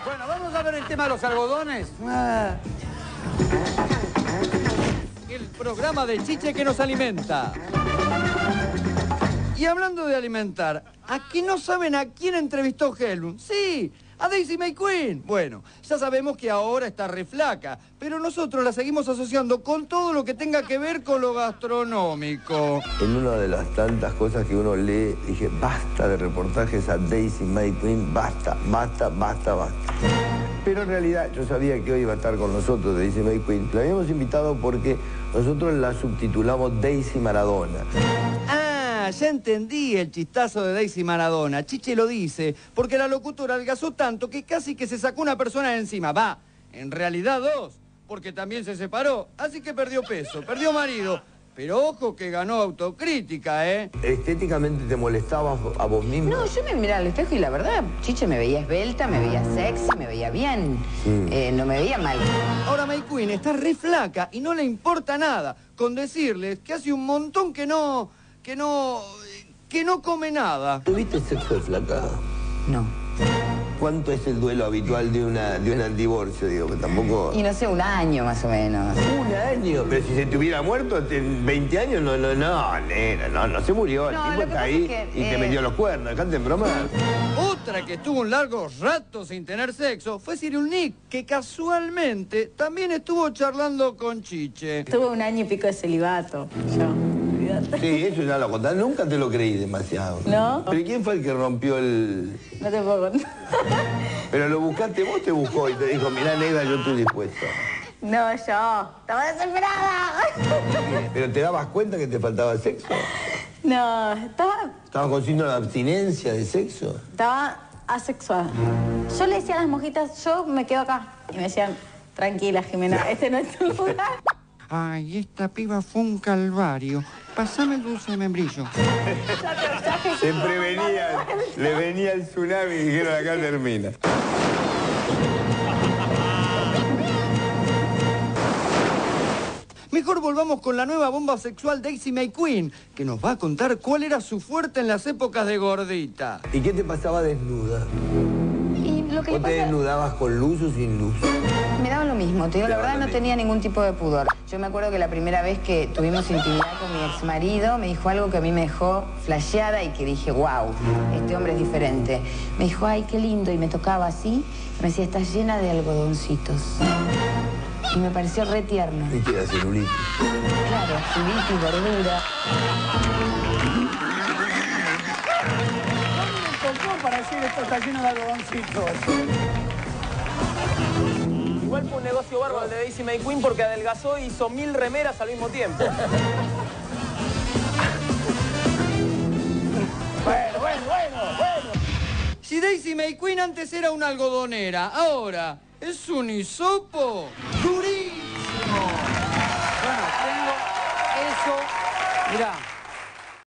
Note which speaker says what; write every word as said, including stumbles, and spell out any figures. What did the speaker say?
Speaker 1: Bueno, vamos a ver el tema de los algodones. Ah. El programa de Chiche que nos alimenta. Y hablando de alimentar, ¿aquí no saben a quién entrevistó Hellum? Sí, a Daisy May Queen. Bueno, ya sabemos que ahora está re flaca, pero nosotros la seguimos asociando con todo lo que tenga que ver con lo gastronómico.
Speaker 2: En una de las tantas cosas que uno lee, dije, basta de reportajes a Daisy May Queen, basta, basta, basta, basta. Pero en realidad yo sabía que hoy iba a estar con nosotros Daisy May Queen. La habíamos invitado porque nosotros la subtitulamos Daisy Maradona.
Speaker 1: Ah, ya entendí el chistazo de Daisy Maradona. Chiche lo dice porque la locutora adelgazó tanto que casi que se sacó una persona de encima. Va, en realidad dos, porque también se separó. Así que perdió peso, perdió marido. Pero ojo que ganó autocrítica, ¿eh?
Speaker 2: ¿Estéticamente te molestaba a vos mismo?
Speaker 3: No, yo me miraba al espejo y la verdad, Chiche, me veía esbelta, me veía sexy, me veía bien. Mm. Eh, no me veía mal.
Speaker 1: Ahora May Queen está re flaca y no le importa nada con decirles que hace un montón que no... que no... que no come nada.
Speaker 2: ¿Tuviste sexo de flaca?
Speaker 3: No.
Speaker 2: ¿Cuánto es el duelo habitual de una de un divorcio? Digo, que tampoco...
Speaker 3: Y no sé, un año más o menos.
Speaker 2: ¿Un año? Pero si se te hubiera muerto en veinte años, no, no, no, nena, no, no se murió.
Speaker 3: No,
Speaker 2: el tipo está ahí
Speaker 3: que,
Speaker 2: y
Speaker 3: eh...
Speaker 2: te metió los cuernos, dejate en broma.
Speaker 1: Otra que estuvo un largo rato sin tener sexo fue Cyril Nick, que casualmente también estuvo charlando con Chiche.
Speaker 4: Tuve un año y pico de celibato, yo.
Speaker 2: Sí, eso ya lo contás. Nunca te lo creí demasiado.
Speaker 4: ¿No?
Speaker 2: ¿Pero quién fue el que rompió el...?
Speaker 4: No te puedo contar.
Speaker 2: Pero lo buscaste, vos te buscó y te dijo, mirá, negra, yo estoy dispuesto.
Speaker 4: No, yo. Estaba desesperada.
Speaker 2: ¿Pero te dabas cuenta que te faltaba sexo?
Speaker 4: No, estaba...
Speaker 2: ¿Estabas con síndrome de abstinencia de sexo?
Speaker 4: Estaba asexual. Yo le decía a las mojitas, yo me quedo acá. Y me decían, tranquila, Jimena, este no es tu lugar.
Speaker 1: Ay, esta piba fue un calvario. Pásame el dulce de membrillo.
Speaker 2: Se prevenía, le venía el tsunami y dijeron, acá termina.
Speaker 1: Mejor volvamos con la nueva bomba sexual Daisy May Queen, que nos va a contar cuál era su fuerte en las épocas de gordita.
Speaker 2: ¿Y qué te pasaba desnuda?
Speaker 3: Y lo que
Speaker 2: ¿Vos
Speaker 3: le
Speaker 2: te
Speaker 3: pasa...
Speaker 2: desnudabas con luz o sin luz?
Speaker 3: Me daba lo mismo, te digo, la verdad no tenía ningún tipo de pudor. Yo me acuerdo que la primera vez que tuvimos intimidad con mi exmarido, me dijo algo que a mí me dejó flasheada y que dije, wow, este hombre es diferente. Me dijo, ay, qué lindo, y me tocaba así, me decía, estás llena de algodoncitos. Y me pareció re tierno.
Speaker 2: ¿Y qué era celulitis?
Speaker 3: Claro, celulitis, gordura.
Speaker 1: ¿Dónde tocó para decir esto está lleno de algodoncitos?
Speaker 5: Igual fue un negocio bárbaro el de Daisy May Queen porque adelgazó y hizo mil remeras al mismo tiempo.
Speaker 1: Bueno, bueno, bueno, bueno. Si Daisy May Queen antes era una algodonera, ahora es un hisopo durísimo. Bueno, tengo eso, mirá.